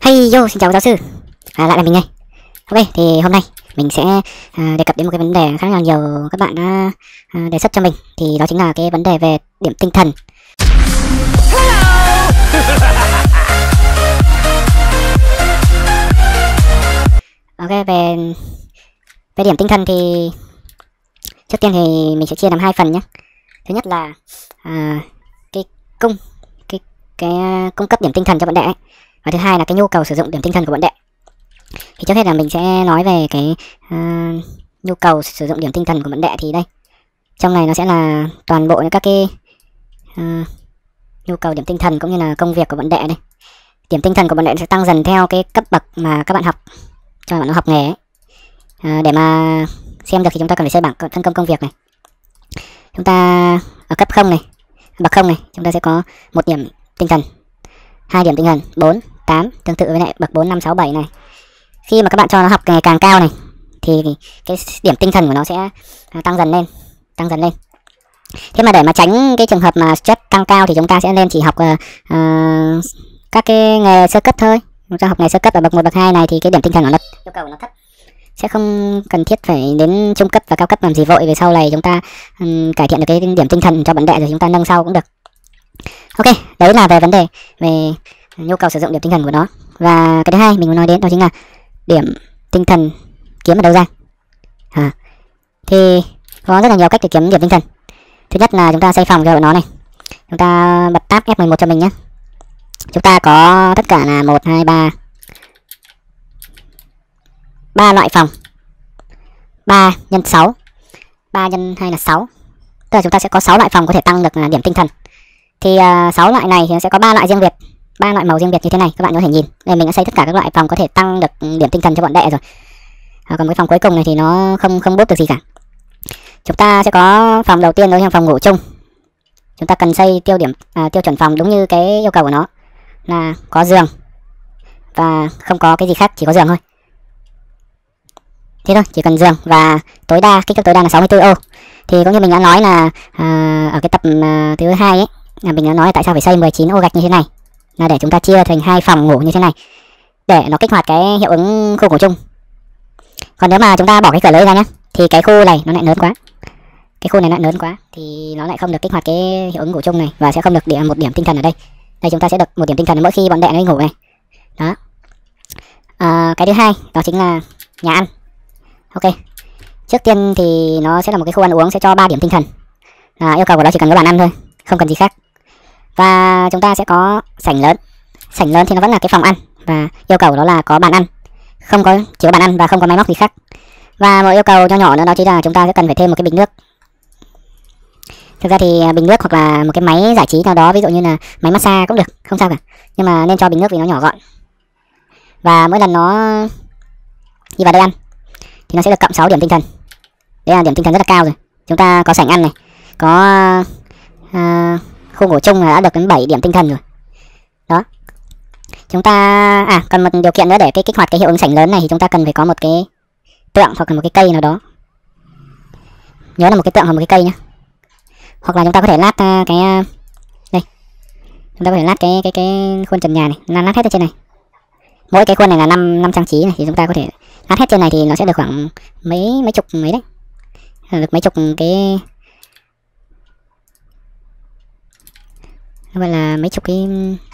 Hey yo, xin chào giáo sư. Lại là mình đây. Ok, thì hôm nay mình sẽ đề cập đến một cái vấn đề khá là nhiều các bạn đã đề xuất cho mình. Thì đó chính là cái vấn đề về điểm tinh thần. Ok, về điểm tinh thần thì trước tiên thì mình sẽ chia làm hai phần nhé. Thứ nhất là cái cung cấp điểm tinh thần cho bạn đệ ấy. Và thứ hai là cái nhu cầu sử dụng điểm tinh thần của bạn đệ. Thì trước hết là mình sẽ nói về cái nhu cầu sử dụng điểm tinh thần của bạn đệ. Thì đây, trong này nó sẽ là toàn bộ những các cái nhu cầu điểm tinh thần cũng như là công việc của bạn đệ đây. Điểm tinh thần của bạn đệ sẽ tăng dần theo cái cấp bậc mà các bạn học, cho bạn nó học nghề ấy. Để mà xem được thì chúng ta cần phải xây bảng phân công công việc này. Chúng ta ở cấp 0 này, bậc 0 này, chúng ta sẽ có 1 điểm tinh thần, 2 điểm tinh thần, 4, 8, tương tự với lại bậc 4, 5, 6, 7 này. Khi mà các bạn cho nó học ngày càng cao này thì cái điểm tinh thần của nó sẽ tăng dần lên. Thế mà để mà tránh cái trường hợp mà stress tăng cao thì chúng ta sẽ nên chỉ học các cái nghề sơ cấp thôi. Chúng ta học nghề sơ cấp ở bậc 1, bậc 2 này thì cái điểm tinh thần của nó yêu cầu nó thấp, sẽ không cần thiết phải đến trung cấp và cao cấp làm gì vội, về sau này chúng ta cải thiện được cái điểm tinh thần cho bạn đệ rồi chúng ta nâng sau cũng được. Ok, đấy là về vấn đề về nhu cầu sử dụng điểm tinh thần của nó. Và cái thứ hai mình muốn nói đến đó chính là điểm tinh thần kiếm ở đâu ra. Thì có rất là nhiều cách để kiếm điểm tinh thần. Thứ nhất là chúng ta xây phòng cho nó này. Chúng ta bật tab F11 cho mình nhé. Chúng ta có tất cả là 1, 2, 3 loại phòng. 3 x 6, 3 x 2 là 6. Tức là chúng ta sẽ có 6 loại phòng có thể tăng được điểm tinh thần. Thì 6 loại này thì sẽ có 3 loại riêng biệt, 3 loại màu riêng biệt như thế này, các bạn có thể nhìn. Đây mình đã xây tất cả các loại phòng có thể tăng được điểm tinh thần cho bọn đệ rồi. Còn cái phòng cuối cùng này thì nó không bút được gì cả. Chúng ta sẽ có phòng đầu tiên đó là phòng ngủ chung. Chúng ta cần xây tiêu chuẩn phòng đúng như cái yêu cầu của nó, là có giường và không có cái gì khác, chỉ có giường thôi. Thế thôi, chỉ cần giường và kích thước tối đa là 64 ô. Thì cũng như mình đã nói là ở cái tập thứ 2 ấy, là mình đã nói là tại sao phải xây 19 ô gạch như thế này, là để chúng ta chia thành 2 phòng ngủ như thế này để nó kích hoạt cái hiệu ứng khu ngủ chung. Còn nếu mà chúng ta bỏ cái cửa lưới ra nhé, thì cái khu này nó lại lớn quá, thì nó lại không được kích hoạt cái hiệu ứng ngủ chung này, và sẽ không được một điểm tinh thần ở đây. Đây chúng ta sẽ được 1 điểm tinh thần mỗi khi bọn đệ nó đi ngủ này. Đó. Cái thứ hai đó chính là nhà ăn. Ok, trước tiên thì nó sẽ là một cái khu ăn uống, sẽ cho 3 điểm tinh thần. Yêu cầu của nó chỉ cần có bàn ăn thôi, không cần gì khác. Và chúng ta sẽ có sảnh lớn. Sảnh lớn thì nó vẫn là cái phòng ăn, và yêu cầu đó là có bàn ăn, chỉ có bàn ăn và không có máy móc gì khác. Và một yêu cầu nho nhỏ nữa đó chính là chúng ta sẽ cần phải thêm một cái bình nước. Thực ra thì bình nước hoặc là một cái máy giải trí nào đó, ví dụ như là máy massage cũng được, không sao cả. Nhưng mà nên cho bình nước vì nó nhỏ gọn. Và mỗi lần nó đi vào đây ăn thì nó sẽ được cộng 6 điểm tinh thần. Đấy là điểm tinh thần rất là cao rồi. Chúng ta có sảnh ăn này, có khu ngủ chung là đã được đến 7 điểm tinh thần rồi. Đó. Chúng ta còn một điều kiện nữa để kích hoạt cái hiệu ứng sảnh lớn này thì chúng ta cần phải có một cái tượng hoặc là một cái cây nào đó. Nhớ là một cái tượng hoặc một cái cây nhé. Hoặc là chúng ta có thể lát đây. Chúng ta có thể lát cái khuôn trần nhà này, lát hết ở trên này. Mỗi cái khuôn này là 5 trang trí này, thì chúng ta có thể lát hết trên này thì nó sẽ được khoảng mấy chục mấy đấy. Được mấy chục cái, gọi là mấy chục cái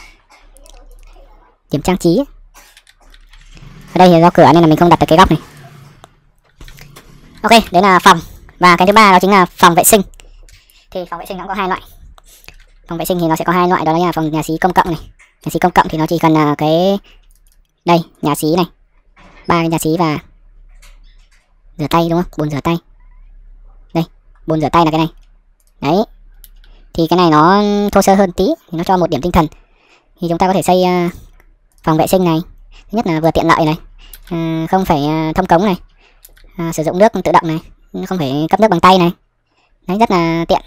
điểm trang trí. Ở đây thì do cửa nên là mình không đặt được cái góc này. Ok, đấy là phòng. Và cái thứ ba đó chính là phòng vệ sinh. Thì phòng vệ sinh nó có 2 loại. Phòng vệ sinh thì nó sẽ có 2 loại, đó là phòng nhà xí công cộng này. Nhà xí công cộng thì nó chỉ cần là đây, nhà xí này, 3 cái nhà xí và rửa tay, đúng không? Bồn rửa tay. Đây, bồn rửa tay là cái này. Đấy. Thì cái này nó thô sơ hơn tí, thì nó cho 1 điểm tinh thần. Thì chúng ta có thể xây phòng vệ sinh này. Thứ nhất là vừa tiện lợi này, không phải thông cống này, sử dụng nước tự động này, không phải cấp nước bằng tay này. Đấy, rất là tiện.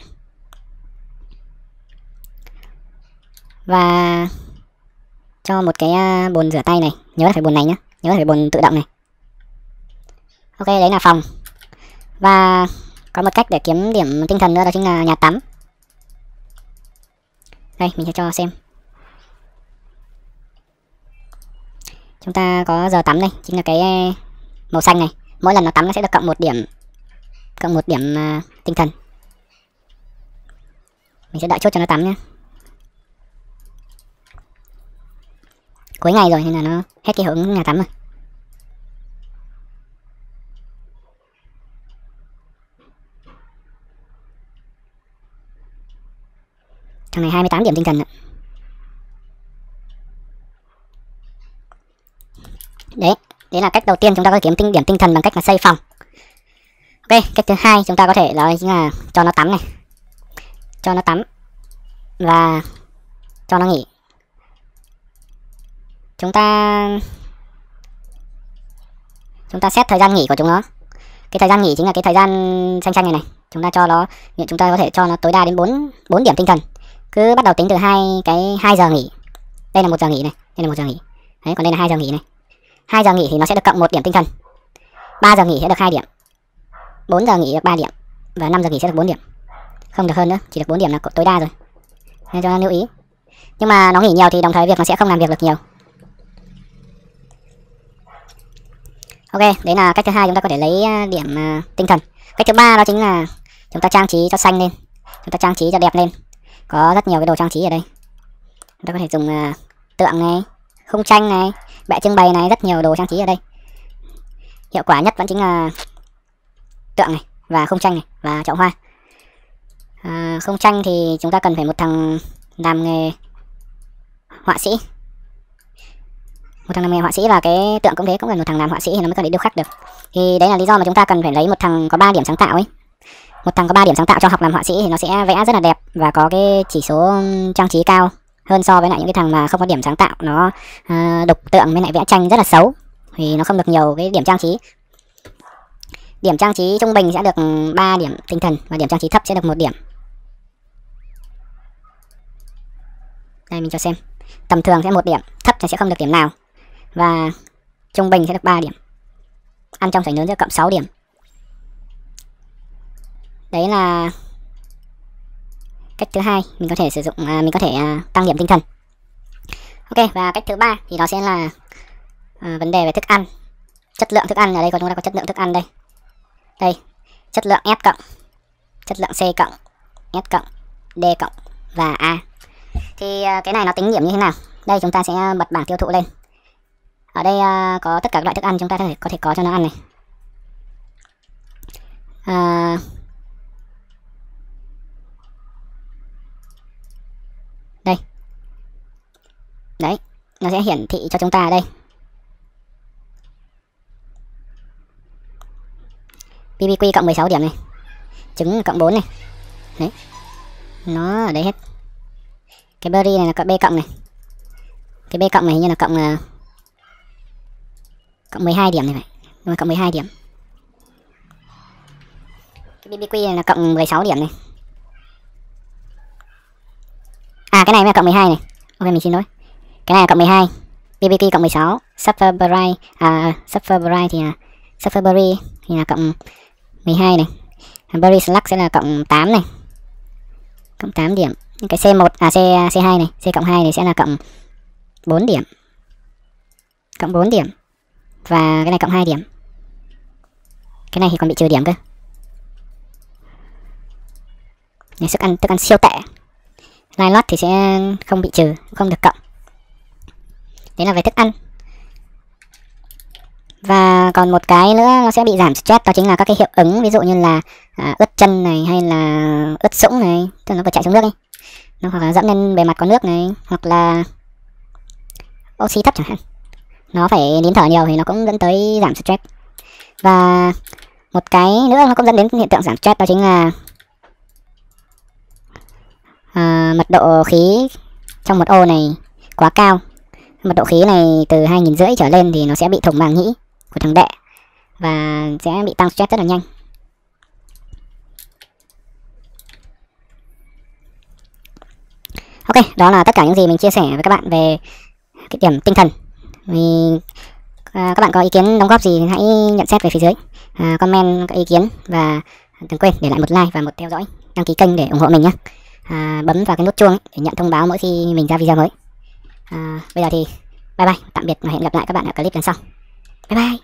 Và cho một cái bồn rửa tay này, nhớ là phải bồn này nhé, nhớ là phải bồn tự động này. Ok, đấy là phòng. Và có một cách để kiếm điểm tinh thần nữa, đó chính là nhà tắm. Đây, mình sẽ cho xem. Chúng ta có giờ tắm đây, chính là cái màu xanh này. Mỗi lần nó tắm nó sẽ được cộng 1 điểm, tinh thần. Mình sẽ đợi chốt cho nó tắm nhé. Cuối ngày rồi nên là nó hết cái hứng nhà tắm rồi. Thằng này 28 điểm tinh thần ạ. Đấy là cách đầu tiên chúng ta có thể kiếm điểm tinh thần bằng cách là xây phòng. Ok, cách thứ hai chúng ta có thể đó chính là cho nó tắm này. Cho nó tắm và cho nó nghỉ. Chúng ta set thời gian nghỉ của chúng nó. Cái thời gian nghỉ chính là cái thời gian xanh này. Chúng ta có thể cho nó tối đa đến 4 điểm tinh thần. Cứ bắt đầu tính từ 2 giờ nghỉ. Đây là 1 giờ nghỉ này, đây là 1 giờ nghỉ. Đấy, còn đây là 2 giờ nghỉ này. 2 giờ nghỉ thì nó sẽ được cộng 1 điểm tinh thần. 3 giờ nghỉ sẽ được 2 điểm. 4 giờ nghỉ được 3 điểm và 5 giờ nghỉ sẽ được 4 điểm. Không được hơn nữa, chỉ được 4 điểm là tối đa rồi. Nên cho nó lưu ý. Nhưng mà nó nghỉ nhiều thì đồng thời việc nó sẽ không làm việc được nhiều. Ok, đấy là cách thứ hai chúng ta có thể lấy điểm tinh thần. Cách thứ ba đó chính là chúng ta trang trí cho xanh lên. Chúng ta trang trí cho đẹp lên. Có rất nhiều cái đồ trang trí ở đây. Chúng ta có thể dùng tượng này, khung tranh này, bệ trưng bày này, rất nhiều đồ trang trí ở đây. Hiệu quả nhất vẫn chính là tượng này và khung tranh này và chậu hoa. Khung tranh thì chúng ta cần phải một thằng làm nghề họa sĩ. Một thằng làm nghề họa sĩ và cái tượng cũng thế, cũng cần một thằng làm họa sĩ thì nó mới có thể điêu khắc được. Thì đấy là lý do mà chúng ta cần phải lấy một thằng có 3 điểm sáng tạo ấy. Một thằng có 3 điểm sáng tạo cho học làm họa sĩ thì nó sẽ vẽ rất là đẹp và có cái chỉ số trang trí cao hơn so với lại những cái thằng mà không có điểm sáng tạo, nó đục tượng với lại vẽ tranh rất là xấu thì nó không được nhiều cái điểm trang trí. Điểm trang trí trung bình sẽ được 3 điểm tinh thần và điểm trang trí thấp sẽ được 1 điểm. Đây mình cho xem. Tầm thường sẽ 1 điểm, thấp thì sẽ không được điểm nào và trung bình sẽ được 3 điểm. Ăn trong sảnh lớn sẽ cộng 6 điểm. Đấy là cách thứ hai, mình có thể sử dụng tăng điểm tinh thần. Ok, và cách thứ ba thì đó sẽ là vấn đề về thức ăn. Chất lượng thức ăn ở đây, chúng ta có chất lượng thức ăn đây. Đây, chất lượng S cộng, chất lượng C cộng, S cộng, D cộng và A. Thì cái này nó tính điểm như thế nào? Đây chúng ta sẽ bật bảng tiêu thụ lên. Ở đây có tất cả các loại thức ăn chúng ta có thể có cho nó ăn này. Đây. Đấy, nó sẽ hiển thị cho chúng ta ở đây. BBQ cộng 16 điểm này. Trứng cộng 4 này. Đấy. Nó ở đây hết. Cái berry này là cộng B cộng này. Cái B cộng này như là cộng 12 điểm này vậy. Nhưng mà cộng 12 điểm. Cái BBQ này là cộng 16 điểm này. À cái này mới là cộng 12 này. Ok mình xin lỗi. Cái này là cộng 12. BBQ cộng 16. Sufferberry thì là cộng 12 này. Berry Slug sẽ là cộng 8 này. Cộng 8 điểm. Cái C1 C2 này, C cộng 2 này sẽ là cộng 4 điểm. Cộng 4 điểm. Và cái này cộng 2 điểm. Cái này thì còn bị trừ điểm cơ. Này, thức ăn siêu tệ. Line lot thì sẽ không bị trừ, không được cộng. Đấy là về thức ăn. Và còn một cái nữa nó sẽ bị giảm stress, đó chính là các cái hiệu ứng, ví dụ như là ướt chân này hay là ướt sũng này, tức là nó vừa chạy xuống nước ấy. Nó hoặc là dẫm lên bề mặt có nước này, hoặc là oxy thấp chẳng hạn. Nó phải nín thở nhiều thì nó cũng dẫn tới giảm stress. Và một cái nữa nó cũng dẫn đến hiện tượng giảm stress, đó chính là mật độ khí trong một ô này quá cao. Mật độ khí này từ 2.500 trở lên thì nó sẽ bị thủng màng nhĩ của thằng đệ và sẽ bị tăng stress rất là nhanh. Ok, đó là tất cả những gì mình chia sẻ với các bạn về cái điểm tinh thần. Vì các bạn có ý kiến đóng góp gì hãy nhận xét về phía dưới, comment các ý kiến và đừng quên để lại một like và một theo dõi, đăng ký kênh để ủng hộ mình nhé. Bấm vào cái nút chuông để nhận thông báo mỗi khi mình ra video mới. Bây giờ thì Bye bye, tạm biệt và hẹn gặp lại các bạn ở clip lần sau. Bye bye.